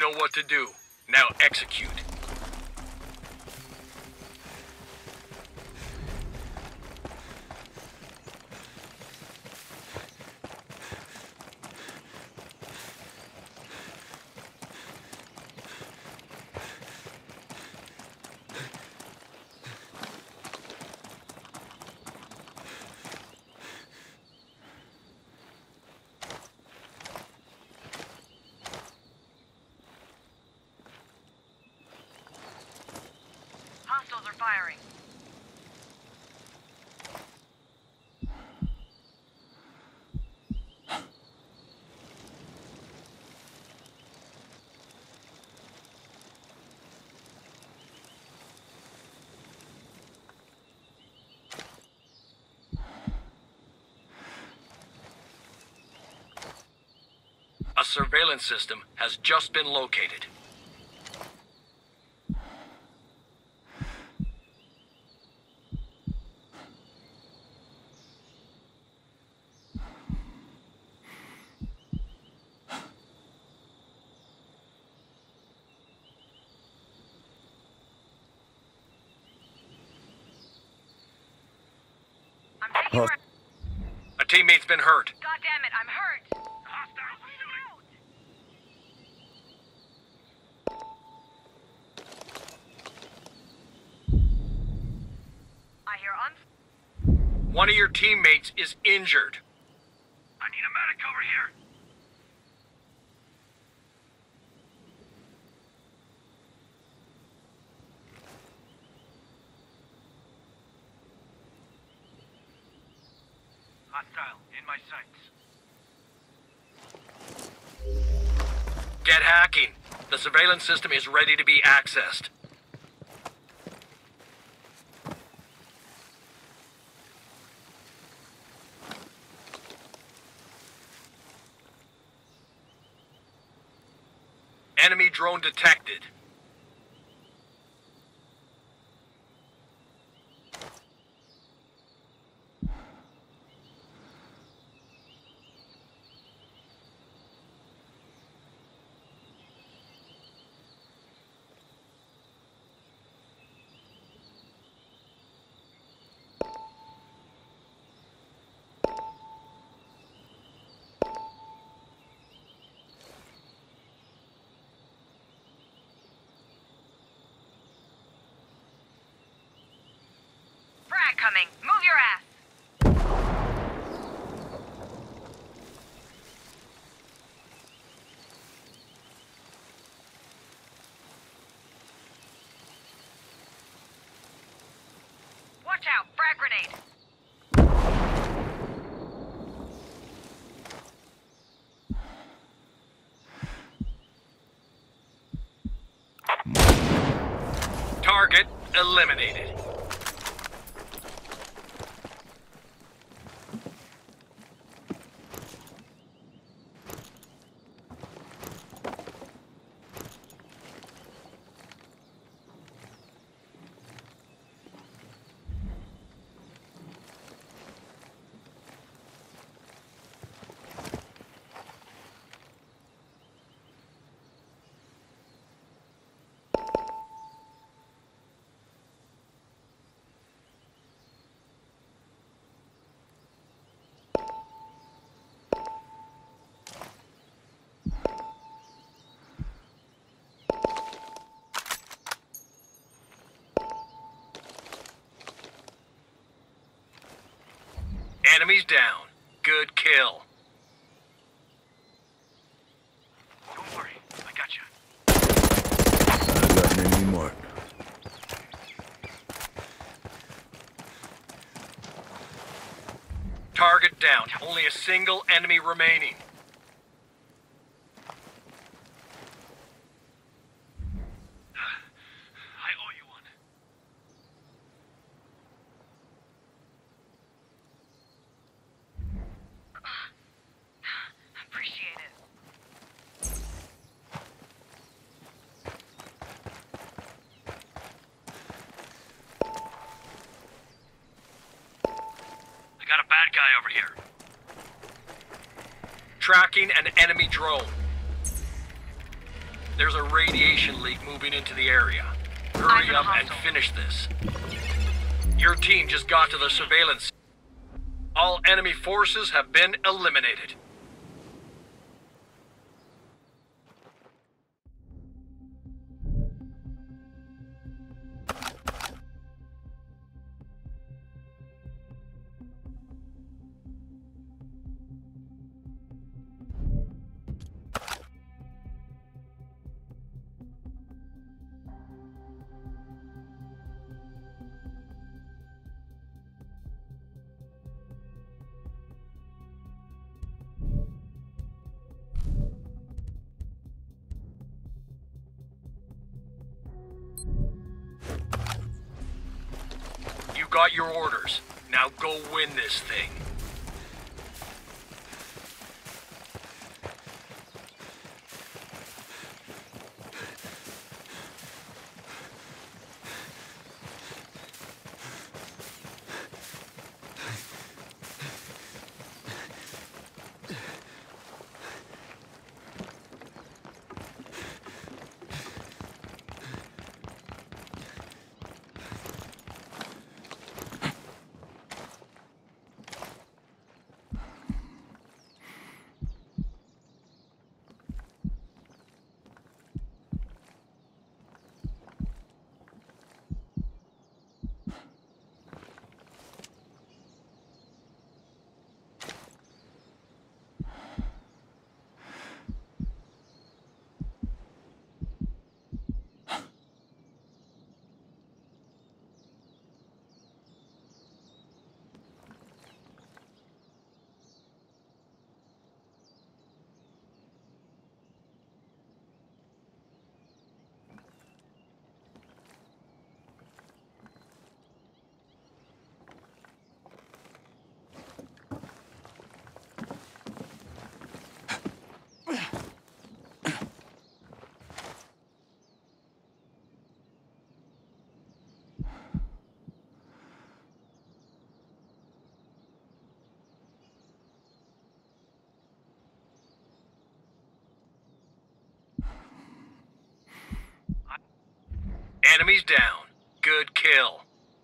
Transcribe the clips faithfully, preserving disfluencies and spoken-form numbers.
know what to do. Now execute. Hostiles are firing. A surveillance system has just been located. I'm taking Huh. her. A teammate's been hurt. God damn it, I'm hurt. Hostiles are shooting. I hear uns. One of your teammates is injured. I need a medic over here. Hostile in my sights. Get hacking. The surveillance system is ready to be accessed. Enemy drone detected. Frag coming. Move your ass. Watch out, frag grenade. Target eliminated. Enemies down. Good kill. Don't worry, I got you. I got an enemy marked. Target down. Only a single enemy remaining. I owe you one. Appreciate it. I got a bad guy over here. Tracking an enemy drone. There's a radiation leak moving into the area. Hurry Eyes on up and hostile. finish this. Your team just got to the surveillance. All enemy forces have been eliminated. You got your orders. Now go win this thing. Enemies down. Good kill.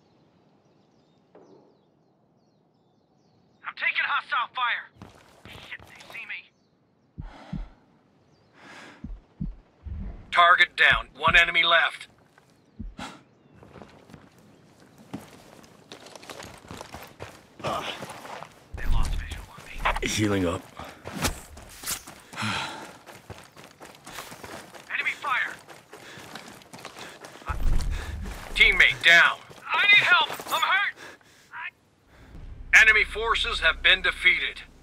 I'm taking hostile fire. Shit, they see me. Target down. One enemy left. They lost visual on me. Healing up. Enemy fire. Teammate down. I need help. I'm hurt. I... Enemy forces have been defeated.